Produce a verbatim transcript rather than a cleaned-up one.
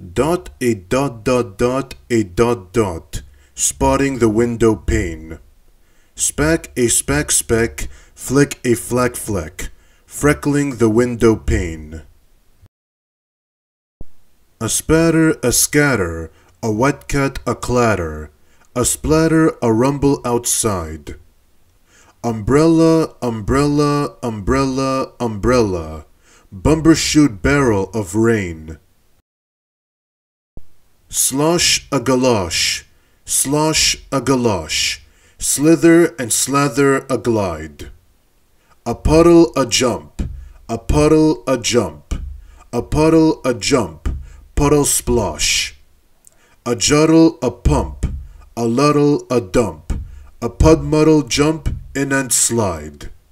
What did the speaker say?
Dot a dot dot dot a dot dot, spotting the window pane. Speck a speck speck, flick a fleck fleck, freckling the window pane. A spatter, a scatter, a wet cat, a clatter, a splatter, a rumble outside. Umbrella, umbrella, umbrella, umbrella, bumbershoot barrel of rain. Slosh a galosh, slosh a galosh, slither and slather a glide. A puddle a jump, a puddle a jump, a puddle a jump, puddle splosh. A juddle a pump, a luddle a dump, a pudmuddle jump in and slide.